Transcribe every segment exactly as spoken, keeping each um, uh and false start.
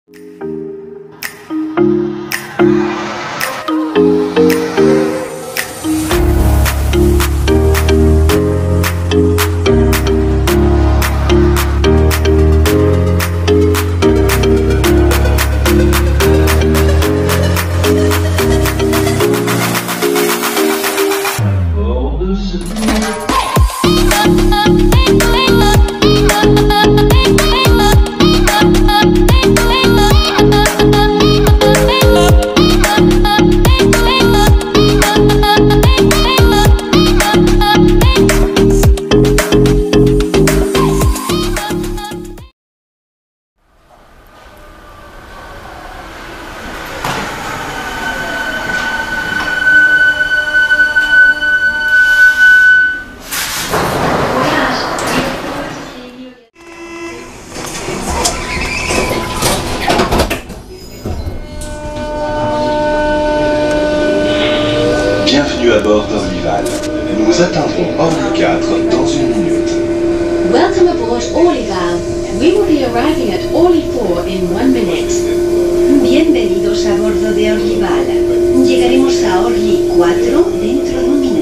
Bienvenue à bord d'Orlyval. Nous atteindrons Orly quatre dans une minute. Welcome aboard Orlyval. We will be arriving at Orly four in one minute. Bienvenidos a bordo de Orlyval. Llegaremos a Orly cuatro dentro de un minuto.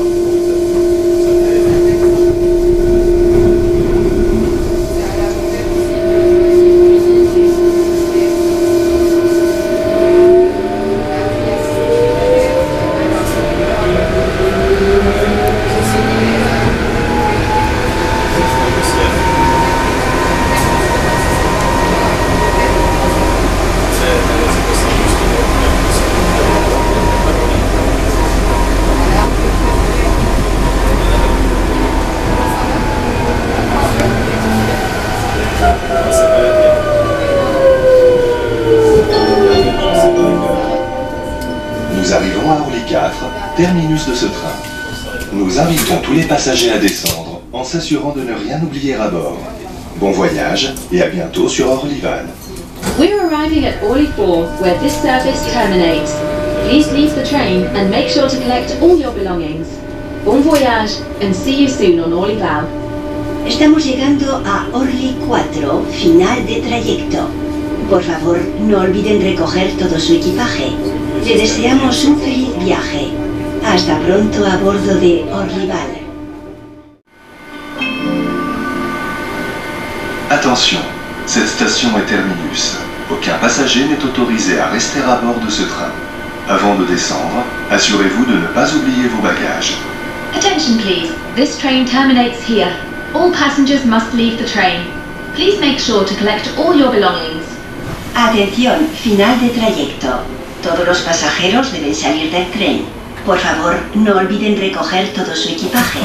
Nous arrivons à Orly quatre, terminus de ce train. Nous invitons tous les passagers à descendre en s'assurant de ne rien oublier à bord. Bon voyage et à bientôt sur Orlyval. We're arriving at Orly four, where this service terminates. Please leave the train and make sure to collect all your belongings. Bon voyage and see you soon on Orlyval. Estamos llegando a Orly cuatro, final de trayecto. Por favor, no olviden recoger todo su equipaje. Le deseamos un feliz viaje. Hasta pronto a bordo de Orlyval. Attention, cette station est terminus. Aucun passager n'est autorisé à rester à bord de ce train. Avant de descendre, assurez-vous de ne pas oublier vos bagages. Attention please, this train terminates here. All passengers must leave the train. Please make sure to collect all your belongings. Atención, final de trayecto. Todos los pasajeros deben salir del tren. Por favor, no olviden recoger todo su equipaje.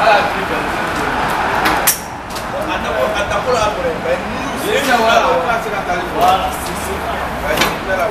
Voilà, c'est ça.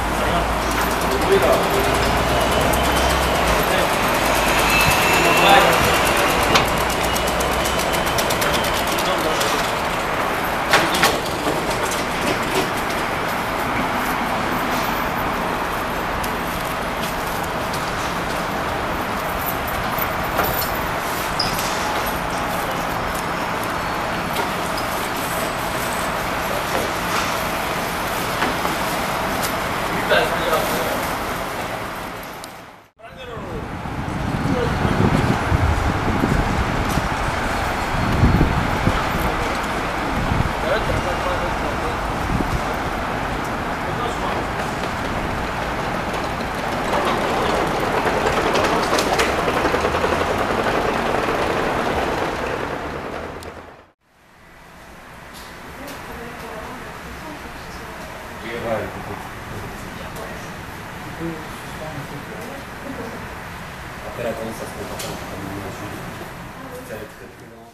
Après la tendance à se comporter un peu comme une ensuite. Ça va être très très lent.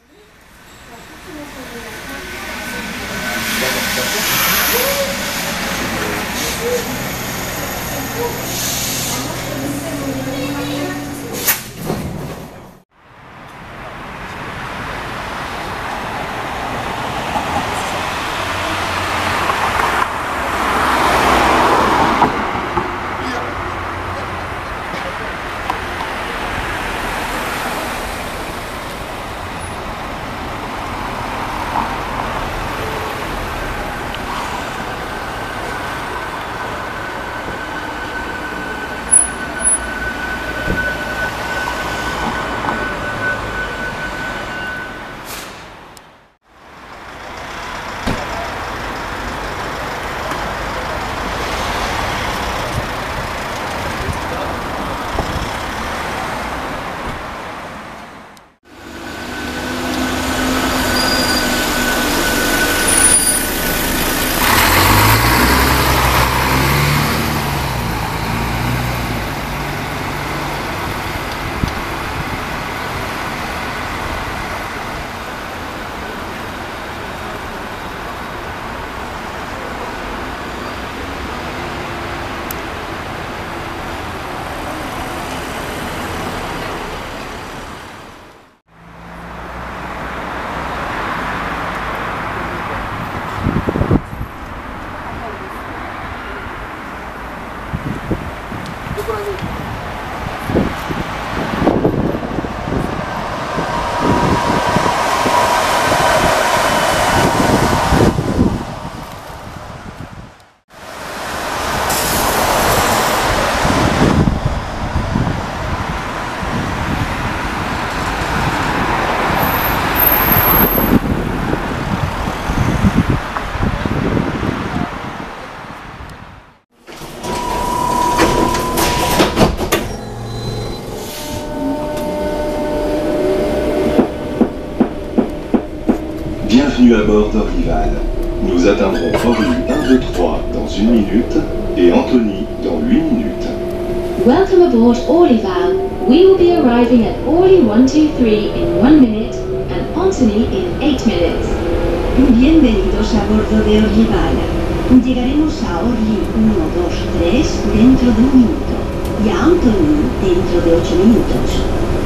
Bienvenue à bord d'Orlyval. Nous atteindrons Orly un, deux, trois dans une minute et Antony dans huit minutes. Welcome aboard Orlyval. We will be arriving at Orly one two three in one minute and Antony in eight minutes. Bienvenidos a bordo de Orlyval. Llegaremos a Orly uno, dos, tres dentro de un minuto y a Antony dentro de ocho minutos.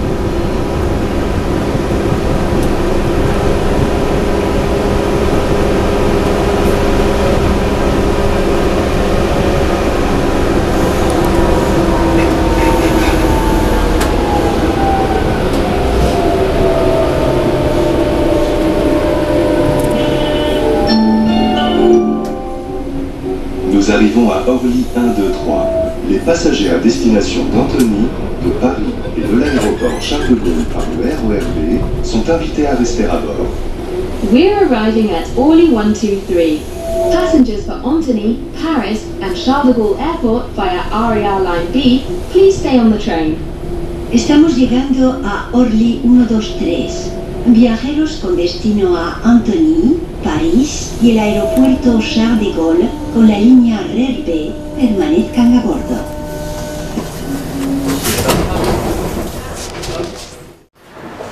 Nous arrivons à Orly un, deux, trois. Les passagers à destination d'Antony, de Paris et de l'aéroport Charles de Gaulle par le R E R B sont invités à rester à bord. We're arriving at Orly one two three. Passengers for Antony, Paris and Charles de Gaulle Airport via R E R Line B, please stay on the train. Estamos llegando a Orly uno, dos, tres. Viajeros con destino a Antony, París y el aeropuerto Charles de Gaulle con la línea R E R B permanezcan a bordo.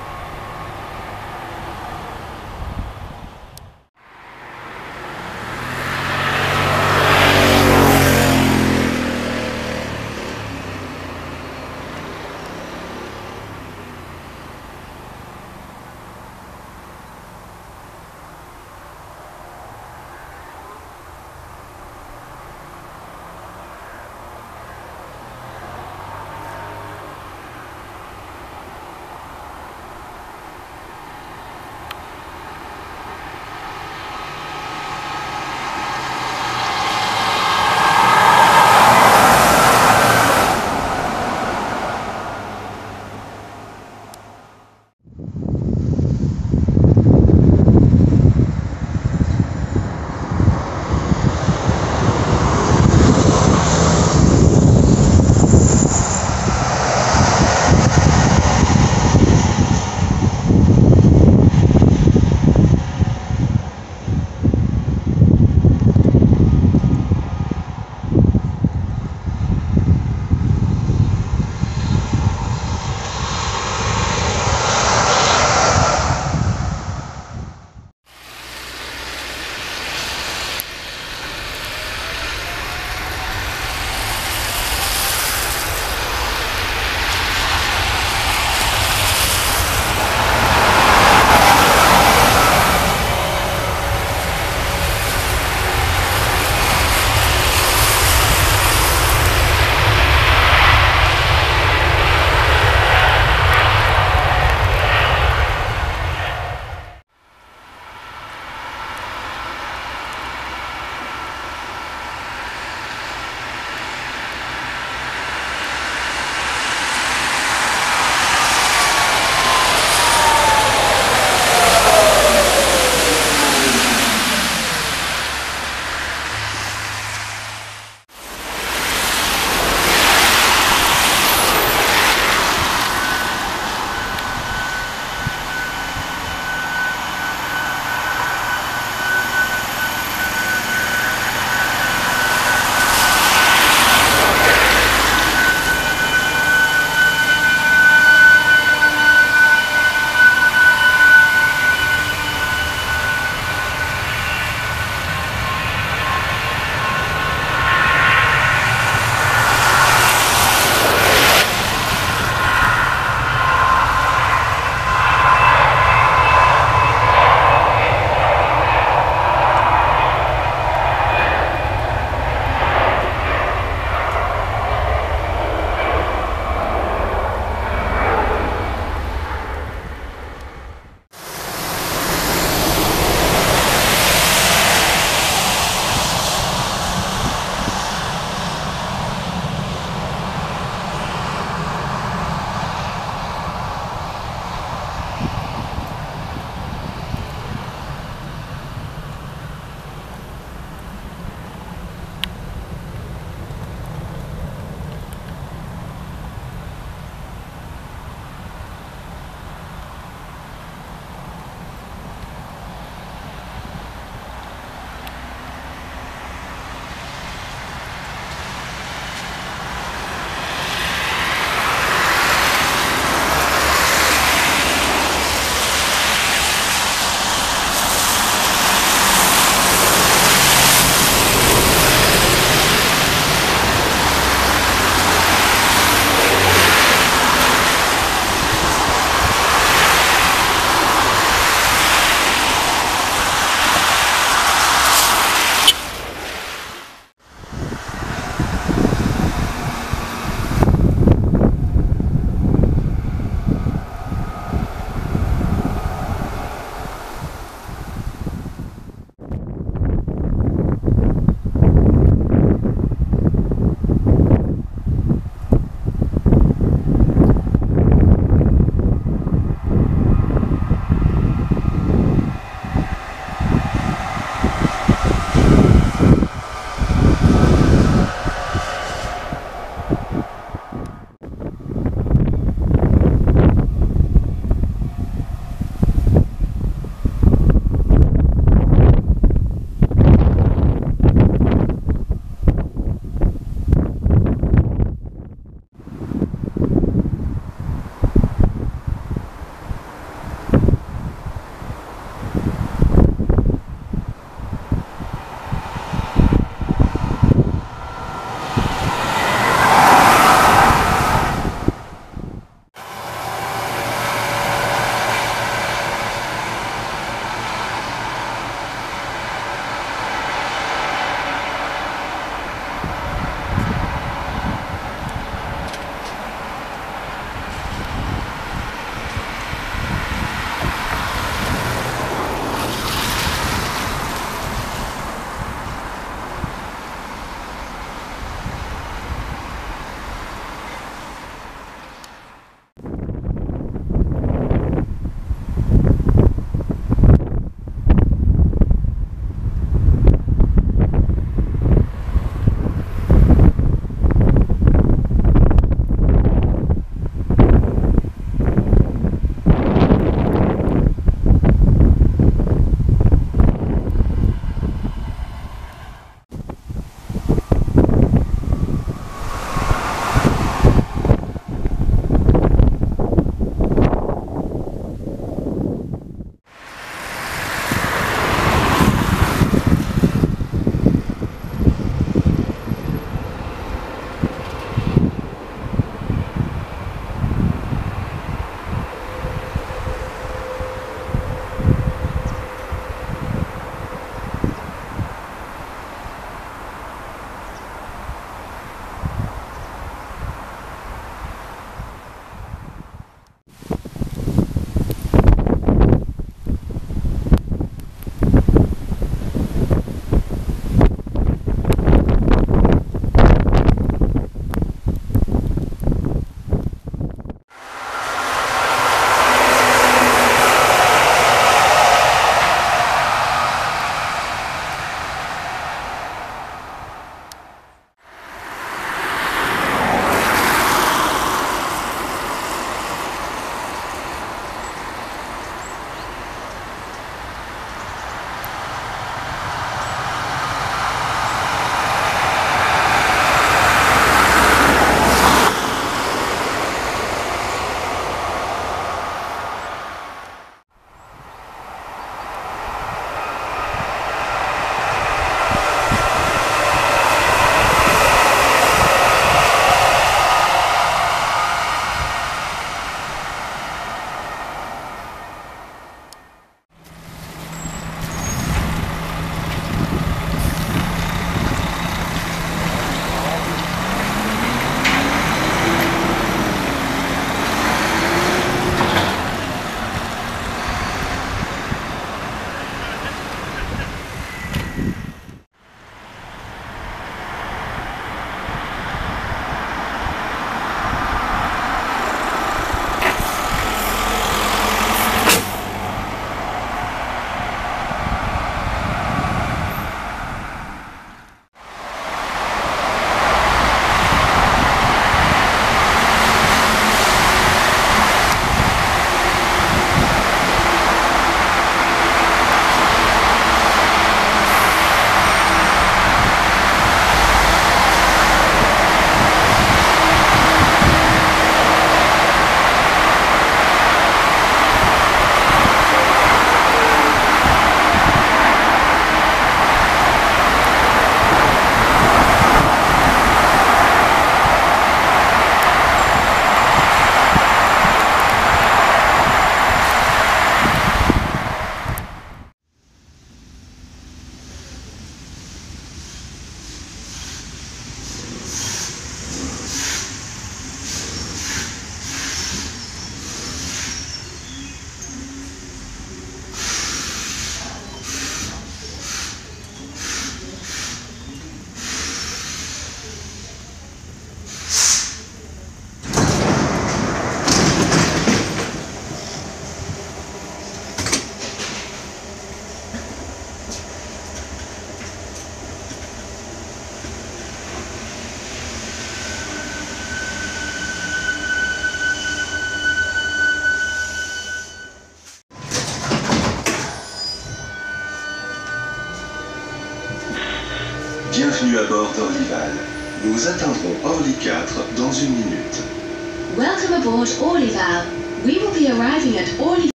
Bienvenue à bord d'Orlyval. Nous atteindrons Orly quatre dans une minute. Welcome aboard Orlyval. We will be arriving at Orly